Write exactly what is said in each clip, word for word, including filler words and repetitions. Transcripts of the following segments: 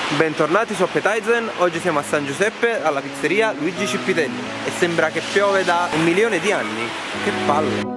Bentornati su Appetizen, oggi siamo a San Giuseppe alla pizzeria Luigi Cipitelli e sembra che piove da un milione di anni, che palle!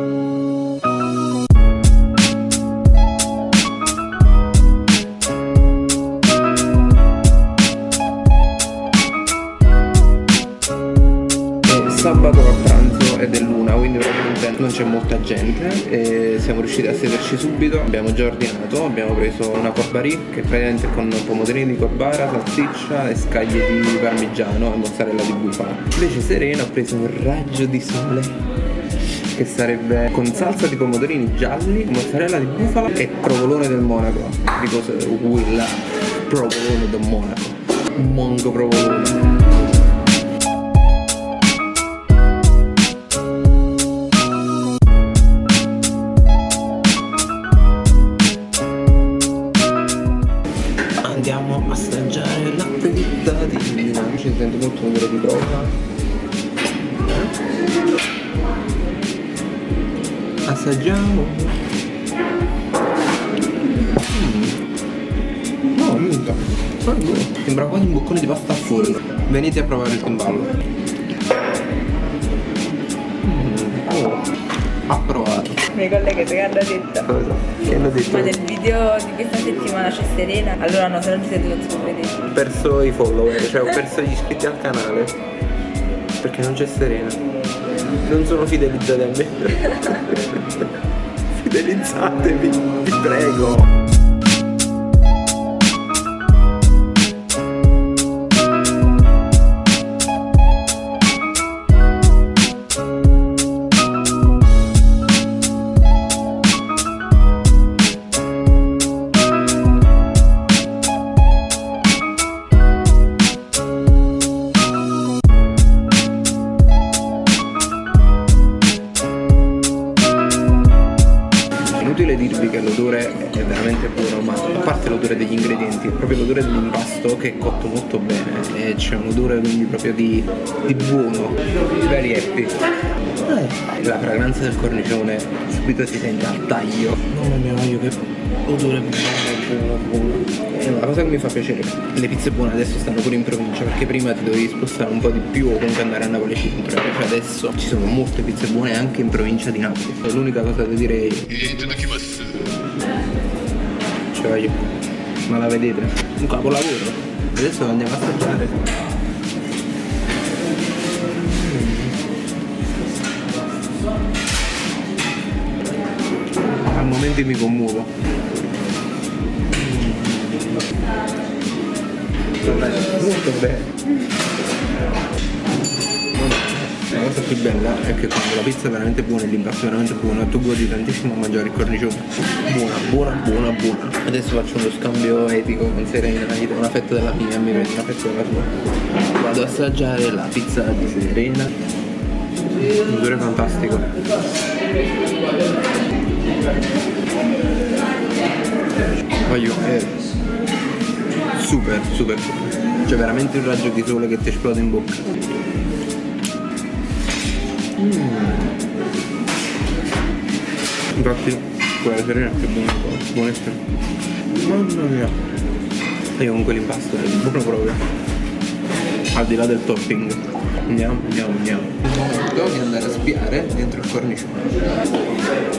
Sabato a pranzo ed è l'una, quindi veramente non c'è molta gente e siamo riusciti a sederci subito. Abbiamo già ordinato, abbiamo preso una corbarì che praticamente con pomodorini di corbara, salsiccia e scaglie di parmigiano e mozzarella di bufala. Invece Serena ha preso un raggio di sole che sarebbe con salsa di pomodorini gialli, mozzarella di bufala e provolone del Monaco. Di cosa quella provolone del Monaco, un mongo provolone. Andiamo a assaggiare la frittadina. Ci sento molto numero di prova. Assaggiamo. Mm. No, niente. Sembra quasi un boccone di pasta a forno. Venite a provare il timballo. Mm. Oh. Approvato. I miei colleghi che hanno detto Cosa? Che hanno detto? ma nel video di questa settimana c'è Serena. Allora no, se non ci siete non si può vedere. Ho perso i follower, cioè ho perso gli iscritti al canale perché non c'è Serena. Non sono fidelizzati a me. Fidelizzatevi, vi prego. Inutile dirvi che l'odore è veramente buono, ma a parte l'odore degli ingredienti, è proprio l'odore dell'impasto che è cotto molto bene e c'è un odore quindi proprio di, di buono, very happy. La fragranza del cornicione subito si sente al taglio. Mamma mia, che odore buono, buono. E la cosa che mi fa piacere, le pizze buone adesso stanno pure in provincia, perché prima ti dovevi spostare un po' di più o comunque andare a Napoli centro, invece adesso ci sono molte pizze buone anche in provincia di Napoli. L'unica cosa da dire è cioè io, ma la vedete? Un capolavoro. Adesso andiamo a assaggiare. A momenti mi commuovo. Molto bene. La cosa più bella è che quando la pizza è veramente buona e l'impasto è veramente buono, tu godi tantissimo a mangiare il cornicione. Buona, buona, buona, buona. Adesso faccio uno scambio etico con Serena, gli do una fetta della mia e mi prendo una fetta della sua. Vado a assaggiare la pizza di Serena. Un odore fantastico. Voglio è super, super, super. C'è veramente un raggio di sole che ti esplode in bocca. Mm. Infatti quella Serena è più buona, buonissima. Mamma mia. Io con quell'impasto è buono proprio. Al di là del topping. Andiamo, andiamo, andiamo. Il momento di andare a spiare dentro il cornicione.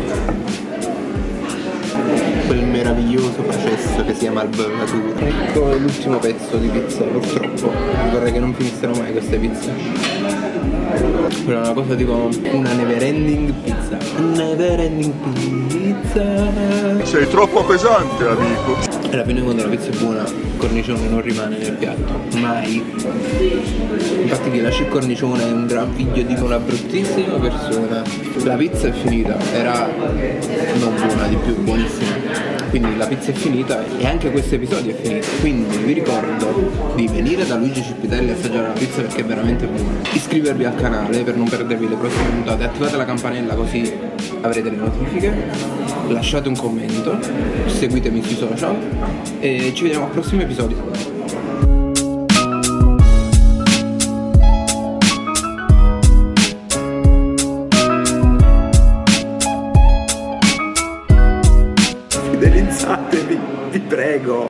Quel meraviglioso processo che si chiama alveolatura. Ecco l'ultimo pezzo di pizza, purtroppo. Vorrei che non finissero mai queste pizze. Quella è una cosa tipo una never ending pizza. Never ending pizza. Sei troppo pesante, amico. E alla fine quando la pizza è buona il cornicione non rimane nel piatto, mai. Infatti chi lascia il cornicione è un gran figlio di una bruttissima persona. La pizza è finita, era non buona di più, buonissima. Quindi la pizza è finita e anche questo episodio è finito. Quindi vi ricordo di venire da Luigi Cipitelli a assaggiare la pizza perché è veramente buona. Iscrivervi al canale per non perdervi le prossime puntate, attivate la campanella così avrete le notifiche. Lasciate un commento, seguitemi sui social e ci vediamo al prossimo episodio. Fidelizzatevi, vi prego.